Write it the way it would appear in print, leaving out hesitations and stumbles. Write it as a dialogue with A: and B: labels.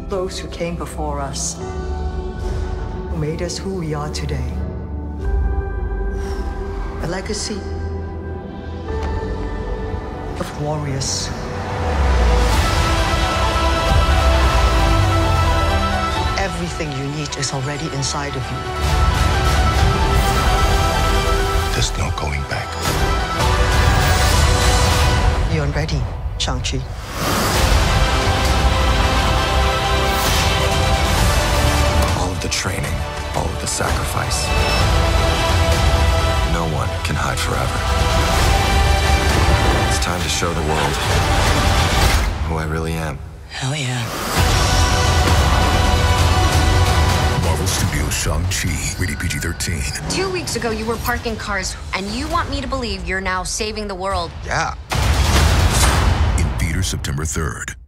A: those who came before us, who made us who we are today. A legacy of warriors. Everything you need is already inside of you.
B: There's no going back.
A: You're ready, Shang-Chi.
B: All of the training, all of the sacrifice. No one can hide forever. It's time to show the world who I really am.
A: Hell yeah.
C: Marvel Studios' Shang-Chi, rated PG-13.
D: 2 weeks ago, you were parking cars, and you want me to believe you're now saving the world.
B: Yeah.
C: In theaters September 3rd.